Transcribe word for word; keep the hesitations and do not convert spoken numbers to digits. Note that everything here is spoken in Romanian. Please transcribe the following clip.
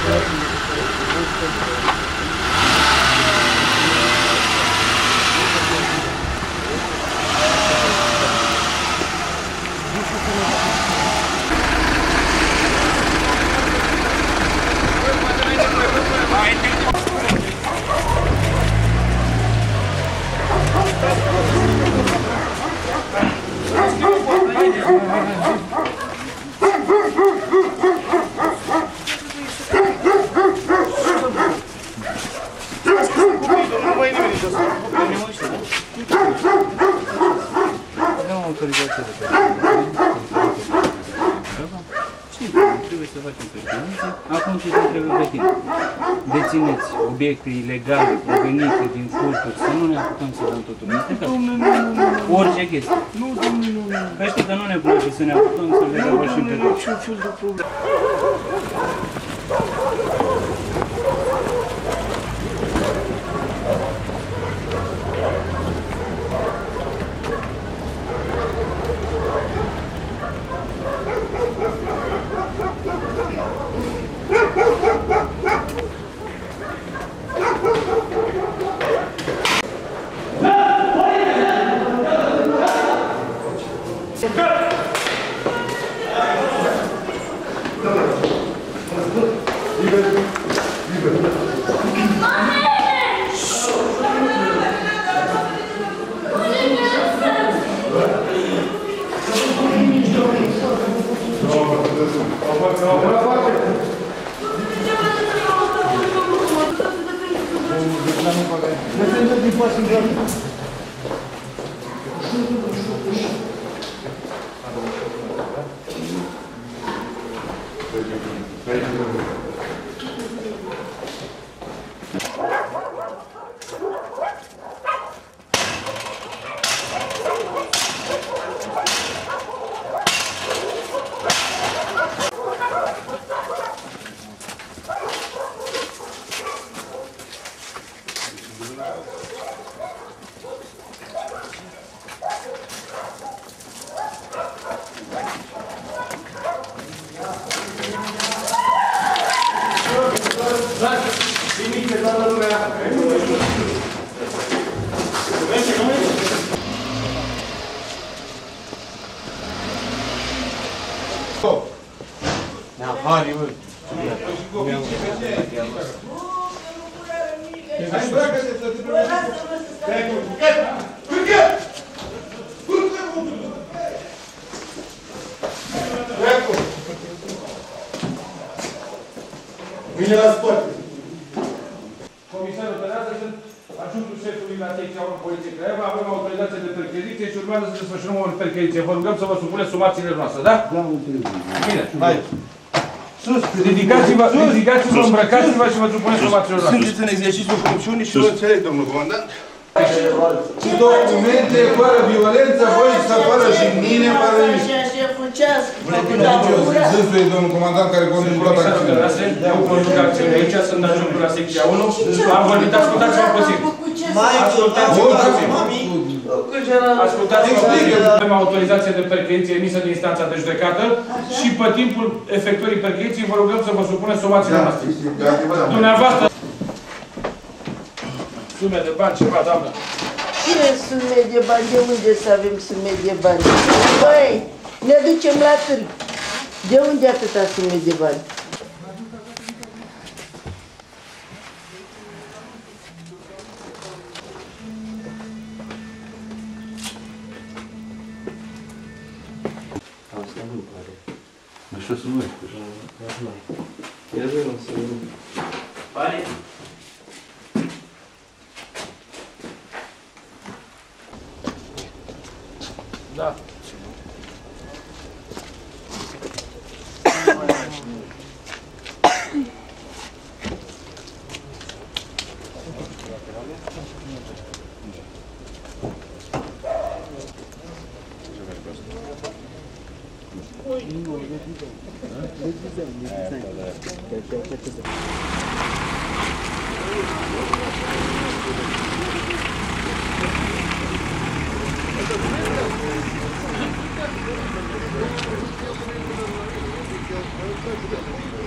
Acum ce trebuie pe tine? Dețineți obiecte ilegale provenite din furturi, să nu ne apucăm să dăm totul. Orice chestie. Nu, domnule, nu, nu. Că știi că nu ne place să ne apucăm să le răvășim pe toți. Ce fel de problemă? Mâine la spate. Comisarul Tărează, sunt adjunctul șefului la secția unu Poliție Craiova, avem autorizație de percheziție și urmează să desfășurăm o percheziție. Vă rugăm să vă supuneți sumațiile noastre, da? Da, mulțumesc. Bine, hai. Sus, ridicați-vă, ridicați-vă, îmbrăcați-vă și vă supuneți sumațiile noastre. Sunteți în exercițiul funcțiunii și nu înțeleg, domnul comandant. Cu documente, fără violență, voi să fără jignire, fără nimic. Zânsuie, domnul comandant, care conduce toată acțiunea. Eu conduc acțiunea aici, sunt adjunctul la secția unu. Am vorbit, ascultați-mă puțin. Ascultați-mă puțin. Ascultați-mă puțin. Avem autorizație de percheziție emisă de instanța de judecată și pe timpul efectuării percheziției vă rugăm să vă supuneți sumațiile noastre. Dumneavoastră sume de bani, ceva, doamnă. Cine sume de bani? De unde să avem sume de bani? Băi, ne ducem la târg. De unde atâta sume de bani? Asta nu pare. Așa să nu ești. Ia zi, să nu. Pare? Da. Thank you.